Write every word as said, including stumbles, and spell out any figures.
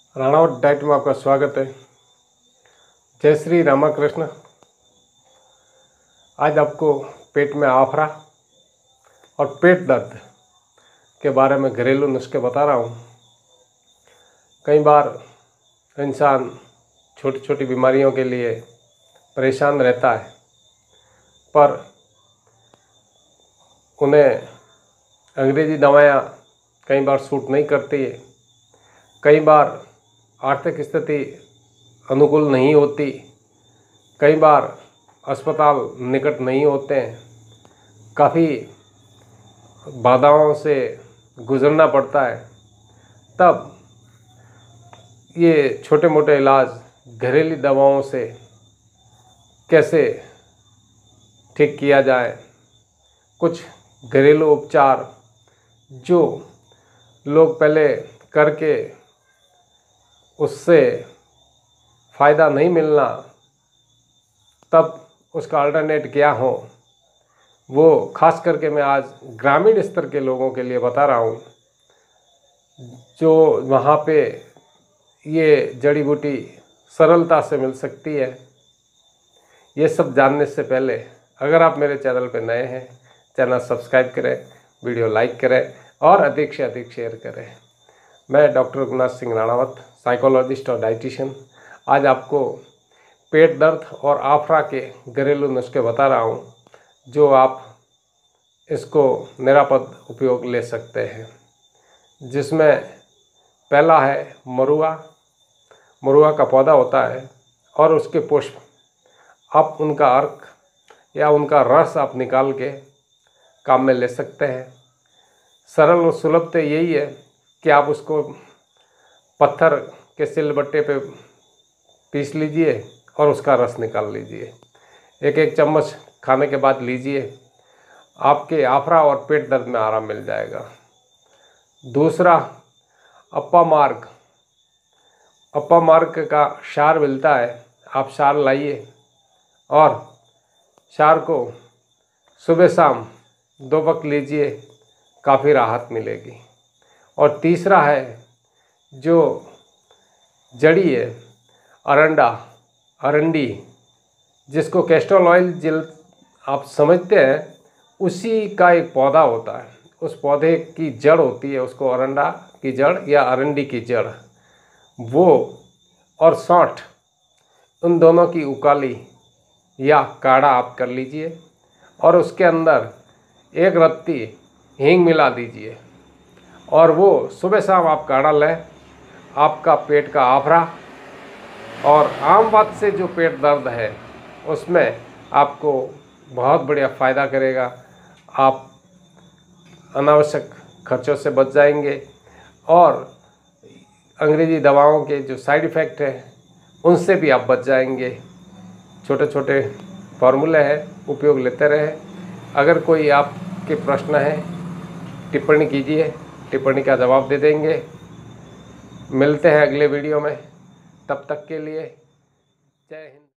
Ranawat diet में आपका स्वागत है। जय श्री रामाकृष्ण। आज आपको पेट में आफरा और पेट दर्द के बारे में घरेलू नुस्खे बता रहा हूँ। कई बार इंसान छोटी छोटी बीमारियों के लिए परेशान रहता है, पर उन्हें अंग्रेजी दवाएं कई बार सूट नहीं करती है। कई बार आर्थिक स्थिति अनुकूल नहीं होती, कई बार अस्पताल निकट नहीं होते हैं, काफ़ी बाधाओं से गुजरना पड़ता है। तब ये छोटे मोटे इलाज घरेलू दवाओं से कैसे ठीक किया जाए, कुछ घरेलू उपचार जो लोग पहले करके उससे फ़ायदा नहीं मिलना, तब उसका अल्टरनेट क्या हो, वो खास करके मैं आज ग्रामीण स्तर के लोगों के लिए बता रहा हूँ, जो वहाँ पे ये जड़ी बूटी सरलता से मिल सकती है। ये सब जानने से पहले अगर आप मेरे चैनल पर नए हैं, चैनल सब्सक्राइब करें, वीडियो लाइक करें और अधिक से अधिक शेयर करें। मैं डॉक्टर रघुनाथ सिंह राणावत, साइकोलॉजिस्ट और डाइटिशियन, आज आपको पेट दर्द और आफरा के घरेलू नुस्खे बता रहा हूँ, जो आप इसको निरापद उपयोग ले सकते हैं। जिसमें पहला है मरुआ। मरुआ का पौधा होता है और उसके पुष्प, आप उनका अर्क या उनका रस आप निकाल के काम में ले सकते हैं। सरल और सुलभ तो यही है कि आप उसको पत्थर के सिलबट्टे पे पीस लीजिए और उसका रस निकाल लीजिए। एक एक चम्मच खाने के बाद लीजिए, आपके आफरा और पेट दर्द में आराम मिल जाएगा। दूसरा, अप्पा मार्ग। अप्पा मार्ग का क्षार मिलता है, आप क्षार लाइए और क्षार को सुबह शाम दो वक्त लीजिए, काफ़ी राहत मिलेगी। और तीसरा है जो जड़ी है, अरंडा, अरंडी, जिसको कैस्टर ऑयल जेल आप समझते हैं, उसी का एक पौधा होता है। उस पौधे की जड़ होती है, उसको अरंडा की जड़ या अरंडी की जड़, वो और सौंठ, उन दोनों की उकाली या काढ़ा आप कर लीजिए और उसके अंदर एक रत्ती हींग मिला दीजिए और वो सुबह शाम आप काढ़ा लें। आपका पेट का आफरा और आम बात से जो पेट दर्द है उसमें आपको बहुत बढ़िया फ़ायदा करेगा। आप अनावश्यक खर्चों से बच जाएंगे और अंग्रेजी दवाओं के जो साइड इफ़ेक्ट हैं उनसे भी आप बच जाएंगे। छोटे छोटे फार्मूले हैं, उपयोग लेते रहें। अगर कोई आपके प्रश्न है, टिप्पणी कीजिए, टिप्पणी का जवाब दे देंगे। मिलते हैं अगले वीडियो में, तब तक के लिए जय हिंद।